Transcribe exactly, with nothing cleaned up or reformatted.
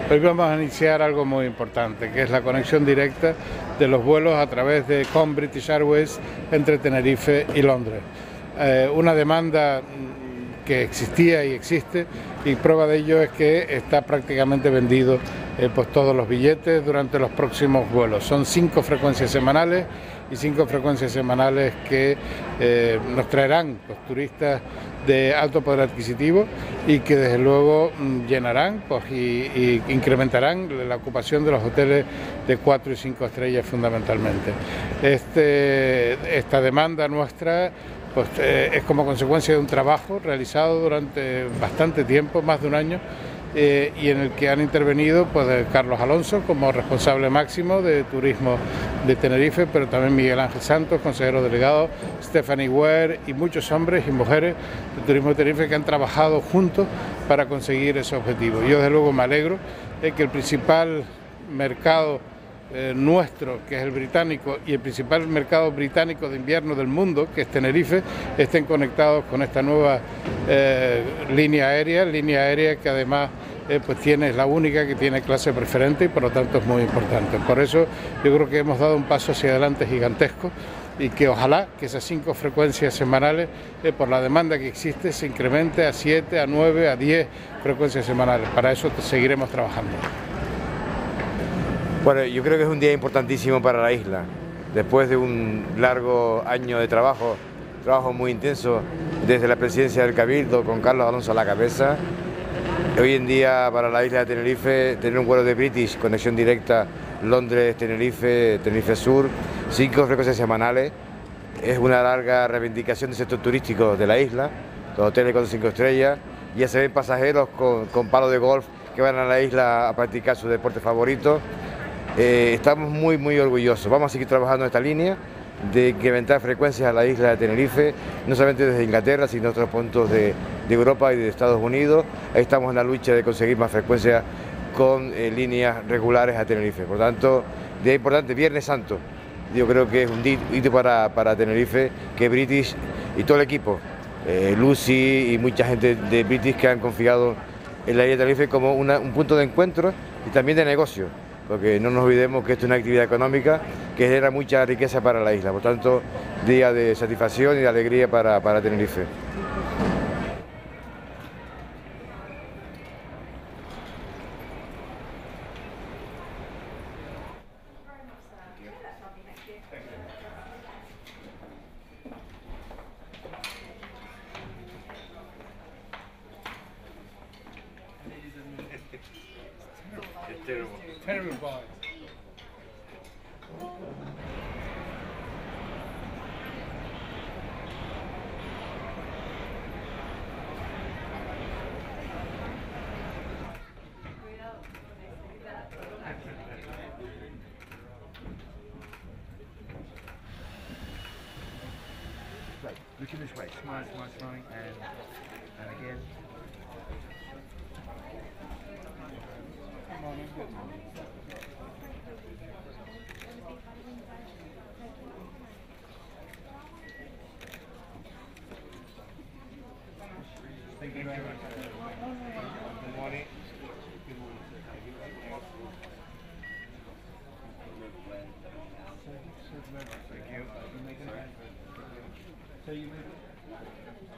Hoy vamos a iniciar algo muy importante, que es la conexión directa de los vuelos a través de con British Airways entre Tenerife y Londres. Eh, una demanda que existía y existe, y prueba de ello es que está prácticamente vendido eh, pues todos los billetes durante los próximos vuelos. Son cinco frecuencias semanales y cinco frecuencias semanales que eh, nos traerán los turistas de alto poder adquisitivo y que desde luego llenarán pues, y, y incrementarán la ocupación de los hoteles de cuatro y cinco estrellas fundamentalmente. Este, esta demanda nuestra pues, eh, es como consecuencia de un trabajo realizado durante bastante tiempo, más de un año, eh, y en el que han intervenido pues, Carlos Alonso como responsable máximo de turismo de Tenerife, pero también Miguel Ángel Santos, consejero delegado, Stephanie Ware y muchos hombres y mujeres de turismo de Tenerife que han trabajado juntos para conseguir ese objetivo. Yo desde luego me alegro de que el principal mercado Eh, nuestro, que es el británico, y el principal mercado británico de invierno del mundo, que es Tenerife, estén conectados con esta nueva eh, línea aérea, línea aérea que además eh, pues tiene, es la única que tiene clase preferente y por lo tanto es muy importante. Por eso yo creo que hemos dado un paso hacia adelante gigantesco y que ojalá que esas cinco frecuencias semanales, eh, por la demanda que existe, se incremente a siete, a nueve, a diez frecuencias semanales. Para eso seguiremos trabajando. Bueno, yo creo que es un día importantísimo para la isla. Después de un largo año de trabajo, trabajo muy intenso desde la presidencia del Cabildo con Carlos Alonso a la cabeza, hoy en día para la isla de Tenerife tener un vuelo de British, conexión directa Londres-Tenerife, Tenerife Sur, cinco frecuencias semanales, es una larga reivindicación del sector turístico de la isla, los hoteles con cinco estrellas, ya se ven pasajeros con, con palo de golf que van a la isla a practicar su deporte favorito. Eh, estamos muy muy orgullosos, vamos a seguir trabajando en esta línea de incrementar frecuencias a la isla de Tenerife, no solamente desde Inglaterra, sino otros puntos de, de Europa y de Estados Unidos. Ahí estamos en la lucha de conseguir más frecuencias con eh, líneas regulares a Tenerife. Por tanto, día importante, Viernes Santo, yo creo que es un hito para, para Tenerife, que British y todo el equipo, eh, Lucy y mucha gente de British que han confiado en la isla de Tenerife como una, un punto de encuentro y también de negocio, porque no nos olvidemos que esto es una actividad económica que genera mucha riqueza para la isla. Por tanto, día de satisfacción y de alegría para, para Tenerife. Terrible boy. Right, looking this way, smile, smile, smile, and, and again. Come on, it's good. Thank you very much. Good morning. Thank you. So you make